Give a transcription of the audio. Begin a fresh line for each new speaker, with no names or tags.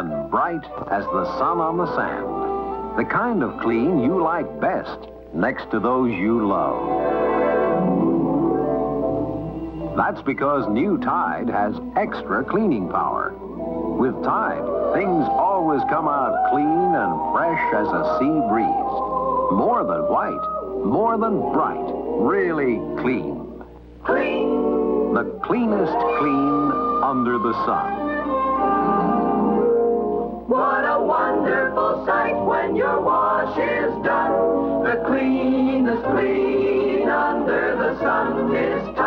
and bright as the sun on the sand. The kind of clean you like best next to those you love. That's because new Tide has extra cleaning power. With Tide, things always come out clean and fresh as a sea breeze. More than white, more than bright, really clean.
Clean.
The cleanest clean under the sun.
What a wonderful sight when your wash is done. The cleanest clean under the sun is